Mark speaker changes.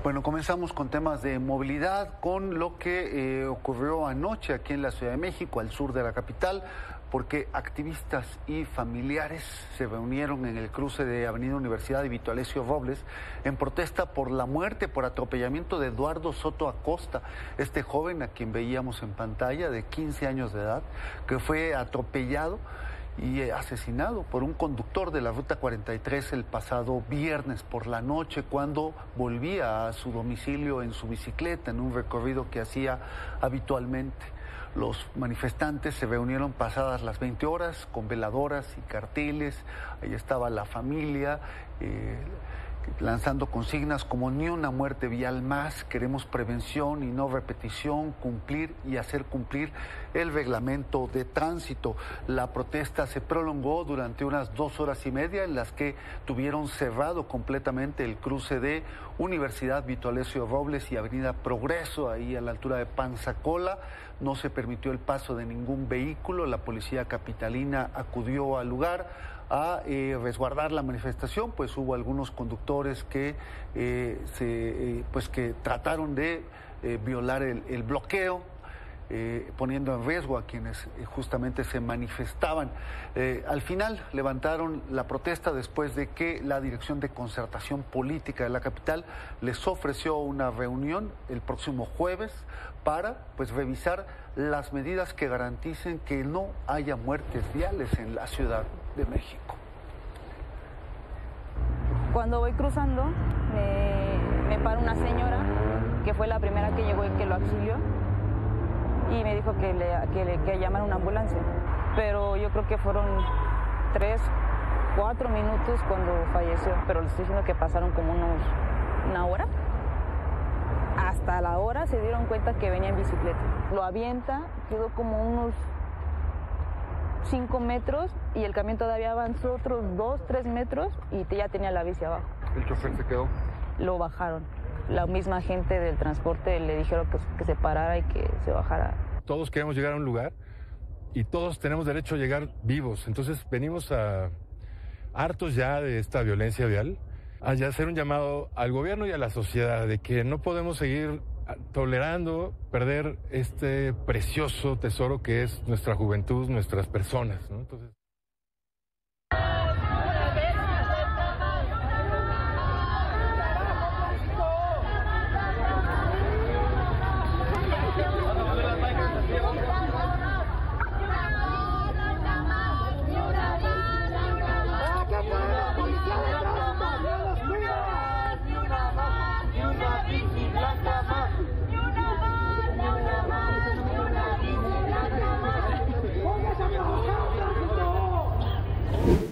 Speaker 1: Bueno, comenzamos con temas de movilidad, con lo que ocurrió anoche aquí en la Ciudad de México, al sur de la capital, porque activistas y familiares se reunieron en el cruce de Avenida Universidad y Vito Alessio Robles en protesta por la muerte por atropellamiento de Eduardo Soto Acosta, este joven a quien veíamos en pantalla de 15 años de edad, que fue atropellado y asesinado por un conductor de la Ruta 43 el pasado viernes por la noche, cuando volvía a su domicilio en su bicicleta en un recorrido que hacía habitualmente. Los manifestantes se reunieron pasadas las 20 horas con veladoras y carteles. Ahí estaba la familia lanzando consignas como "ni una muerte vial más, queremos prevención y no repetición, cumplir y hacer cumplir el reglamento de tránsito". La protesta se prolongó durante unas 2 horas y media, en las que tuvieron cerrado completamente el cruce de Universidad Vito Alessio Robles y Avenida Progreso, ahí a la altura de Panzacola. No se permitió el paso de ningún vehículo. La policía capitalina acudió al lugar a resguardar la manifestación, pues hubo algunos conductores que que trataron de violar el bloqueo, poniendo en riesgo a quienes justamente se manifestaban. Al final levantaron la protesta después de que la Dirección de Concertación Política de la capital les ofreció una reunión el próximo jueves para revisar las medidas que garanticen que no haya muertes viales en la Ciudad de México.
Speaker 2: Cuando voy cruzando, me para una señora que fue la primera que llegó y que lo auxilió, y me dijo que llamara una ambulancia. Pero yo creo que fueron 3, 4 minutos cuando falleció, pero les estoy diciendo que pasaron como una hora. Hasta la hora se dieron cuenta que venía en bicicleta. Lo avienta, quedó como unos 5 metros y el camión todavía avanzó otros 2, 3 metros y ya tenía la bici abajo.
Speaker 3: ¿El chofer se quedó?
Speaker 2: Lo bajaron. La misma gente del transporte le dijeron que se parara y que se bajara.
Speaker 3: Todos queremos llegar a un lugar y todos tenemos derecho a llegar vivos. Entonces venimos hartos ya de esta violencia vial, a hacer un llamado al gobierno y a la sociedad de que no podemos seguir tolerando perder este precioso tesoro que es nuestra juventud, nuestras personas, ¿no? Entonces...
Speaker 4: Póngase a trabajar,